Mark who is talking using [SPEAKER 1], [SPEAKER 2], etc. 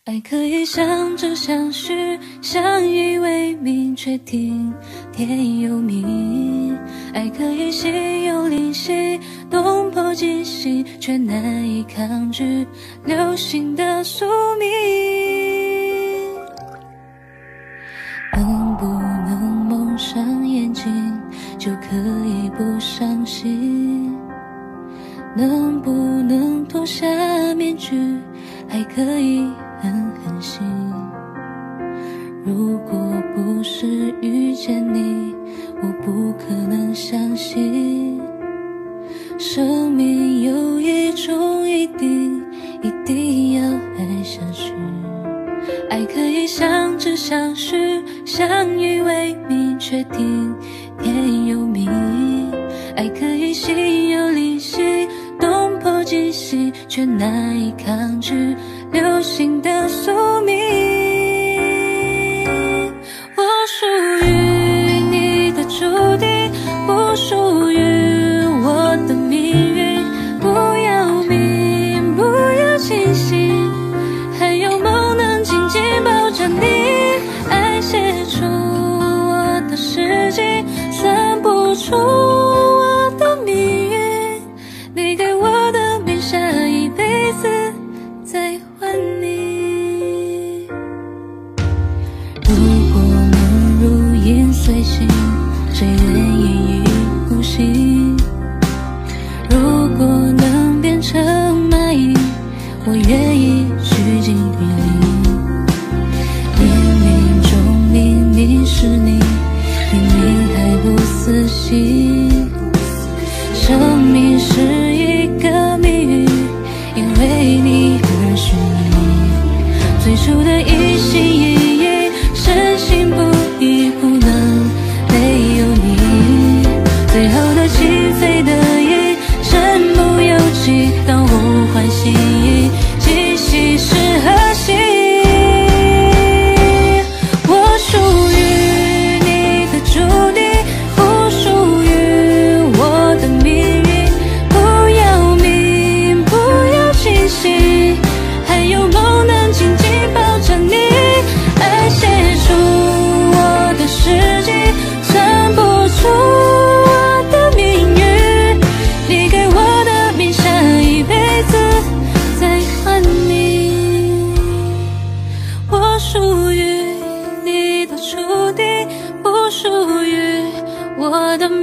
[SPEAKER 1] 爱可以相知相许，相依为命，却听天由命。爱可以心有灵犀，动魄惊心，却难以抗拒流星的宿命。能不能蒙上眼睛，就可以不伤心？能不能脱下面具，还可以狠狠心？如果不是遇见你，我不可能相信生命有一种一定要爱下去。爱可以相知相许，相依为命，却听天由命。爱可以心有灵犀，动魄惊心，却难以抗拒流星的宿命。我属于你的注定，不属于我的命运。不要命，不要清醒，还有梦能紧紧抱着你。爱写出我的世纪，算不出我的命运。你给我的名下一辈子再还你。如果能如影随形，谁愿意一呼吸？如果能变成蚂蚁，我愿意趋近于零。冥冥中明明是你，明明还不死心。生命是一个谜语，因为你而眩晕。最初的一心一意，深信不疑，不能没有你。最后的情非得已，身不由己，当物换星移，今夕是何夕？我属于你的注定，不属于我的命运。不要命，不要清醒，还有梦能紧紧抱着你。爱写出我的世纪，算不出我的命运。你给我的名下一辈子再还你。我属于你的注定，不属于我的命运。